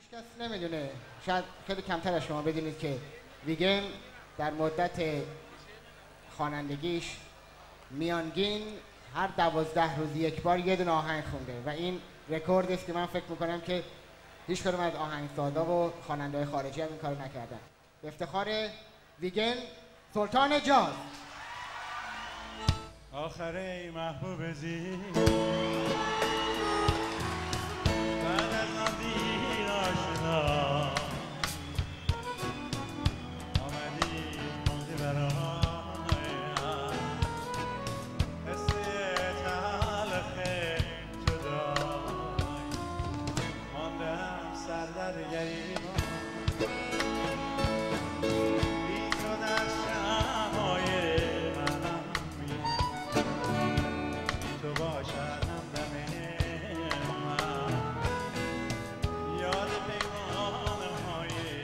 هیچ کس نمیدونه، شاید خیلی کمتر از شما بدونید که ویگن در مدت خوانندگیش میانگین هر 12 روز یک بار یه دونه آهنگ خونده و این رکورد است که من فکر میکنم که هیچ کدوم از آهنگسازا و خواننده‌های خارجی هم این کارو نکردن. به افتخار ویگن، سلطان جاز. آخره محبوب زی بعد از آن دیر آشنا آمدی موندی برای حس تلخ جدای ماندم سر در گریبان بی تو در شمای تو باشد همدم من یاد پیمانه‌های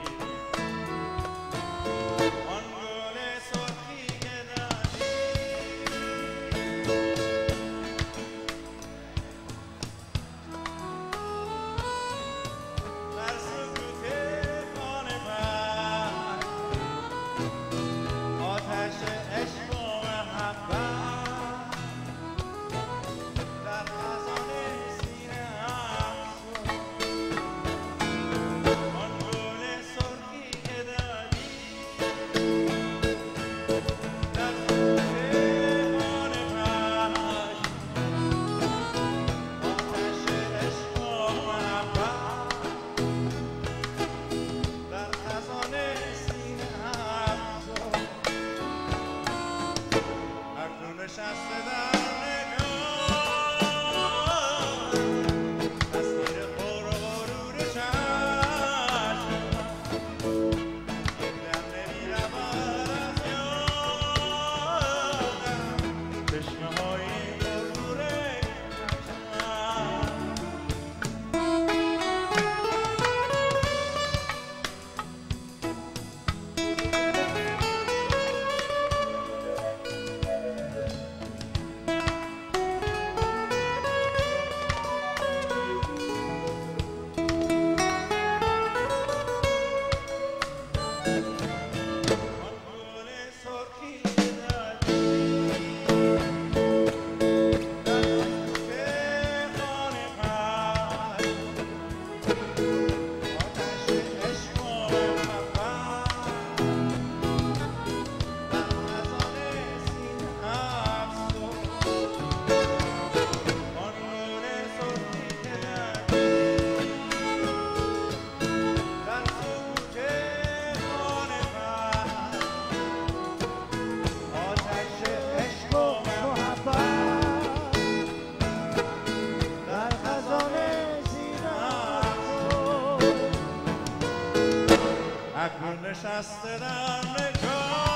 آن گل سرخی که دادی در سکوت خانه من آتش عشق و محبت نشسته در نگاه